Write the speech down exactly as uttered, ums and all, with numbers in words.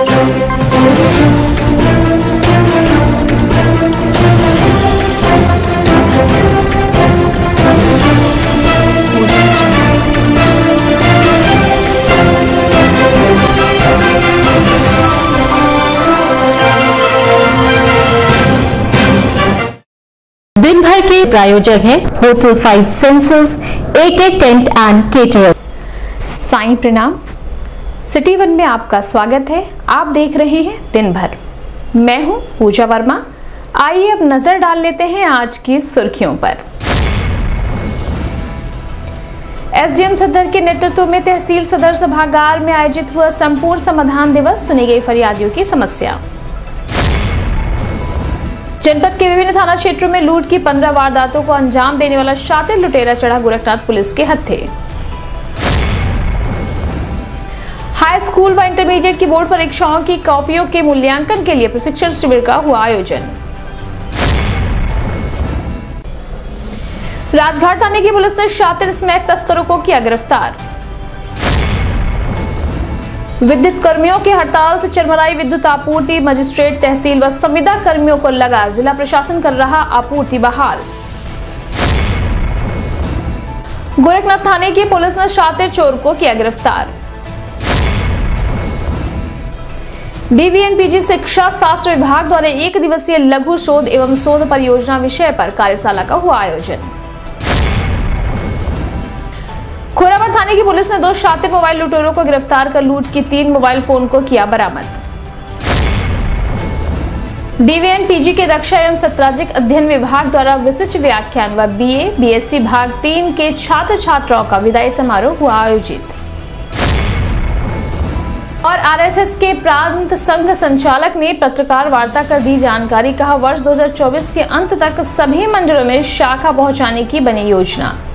दिन भर के प्रायोजक हैं hotel five senses, AK tent and caterer. Sai प्रणाम। सिटी वन में आपका स्वागत है। आप देख रहे हैं दिन भर। मैं हूं पूजा वर्मा। आइए अब नजर डाल लेते हैं आज की सुर्खियों पर। एसडीएम सदर के नेतृत्व में तहसील सदर सभागार में आयोजित हुआ संपूर्ण समाधान दिवस, सुनी गई फरियादियों की समस्या। जनपद के विभिन्न थाना क्षेत्रों में लूट की पंद्रह वारदातों को अंजाम देने वाला शातिर लुटेरा चढ़ा गोरखनाथ पुलिस के हत्थे। हाई स्कूल व इंटरमीडिएट की बोर्ड परीक्षाओं की कॉपियों के मूल्यांकन के लिए प्रशिक्षण शिविर का हुआ आयोजन। राजघाट थाने की पुलिस ने शातिर स्मैक तस्करों को किया गिरफ्तार। विद्युत कर्मियों की हड़ताल से चरमराई विद्युत आपूर्ति, मजिस्ट्रेट, तहसील व संविदा कर्मियों को लगा, जिला प्रशासन कर रहा आपूर्ति बहाल। गोरखनाथ थाने की पुलिस ने शातिर चोर को किया गिरफ्तार। डीवीएनपीजी शिक्षा शास्त्र विभाग द्वारा एक दिवसीय लघु शोध एवं शोध परियोजना विषय पर कार्यशाला का हुआ आयोजन। खोरावर थाने की पुलिस ने दो शातिर मोबाइल लुटेरों को गिरफ्तार कर लूट की तीन मोबाइल फोन को किया बरामद। डीवीएनपीजी के रक्षा एवं सत्राजिक अध्ययन विभाग द्वारा विशिष्ट व्याख्यान व बीए, बीएससी भाग तीन के छात्र छात्राओं का विदाई समारोह हुआ आयोजित। और आरएसएस के प्रांत संघ संचालक ने पत्रकार वार्ता कर दी जानकारी। कहा, वर्ष दो हज़ार चौबीस के अंत तक सभी मंडलों में शाखा पहुंचाने की बनी योजना।